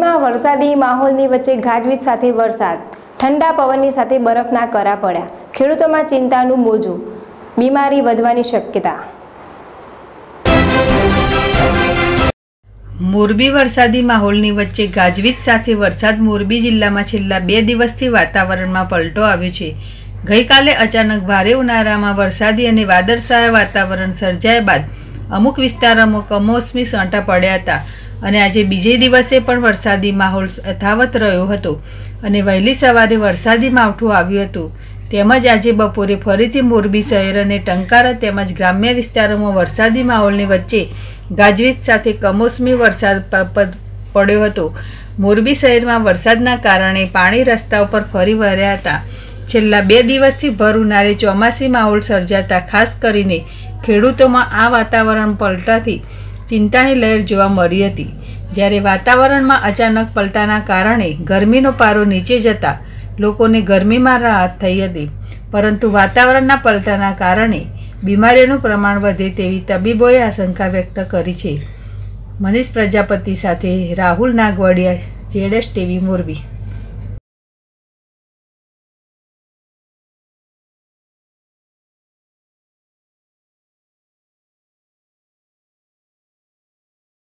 મોરબીમાં વરસાદી માહોલની વચ્ચે ગાજવીજ સાથે વરસાદ, ઠંડા પવનની સાથે બરફના કરા પડ્યા. ખેડૂતોમાં ચિંતાનું મોજું, બીમારી વધવાની શક્યતા. મોરબી વરસાદી માહોલની વચ્ચે ગાજવીજ સાથે વરસાદ. મોરબી જિલ્લામાં છેલ્લા 2 દિવસથી વાતાવરણમાં પલટો આવ્યો છે. ગઈકાલે અચાનક ભારે ઉનાળામાં વરસાદી અને વાદળછાયા વાતાવરણ સર્જાયા બાદ અમુક વિસ્તારોમાં કમોસમી છાંટા પડ્યા હતા અને આજે બીજે દિવસે પણ વરસાદી માહોલ યથાવત રહ્યો હતો અને વહેલી સવારે વરસાદી માવઠું આવ્યું હતું. તેમજ આજે બપોરે ફરીથી મોરબી શહેર અને ટંકારા તેમજ ગ્રામ્ય વિસ્તારોમાં વરસાદી માહોલની વચ્ચે ગાજવીજ સાથે કમોસમી વરસાદ પડ્યો હતો. મોરબી શહેરમાં વરસાદના કારણે પાણી રસ્તા ઉપર ફરી વળ્યા હતા. છેલ્લા 2 દિવસથી ભર ઉનાળે ચોમાસી માહોલ સર્જાતા ખાસ કરીને ખેડૂતોમાં આ વાતાવરણ પલટાથી ચિંતાની લહેર જોવા મળી હતી. જ્યારે વાતાવરણમાં અચાનક પલટાના કારણે ગરમીનો પારો નીચે જતા લોકોને ગરમીમાં રાહત થઈ હતી, પરંતુ વાતાવરણના પલટાના કારણે બીમારીઓનું પ્રમાણ વધે તેવી તબીબોએ આશંકા વ્યક્ત કરી છે. મનીષ પ્રજાપતિ સાથે રાહુલ નાગવડિયા, ZSTV મોરબી.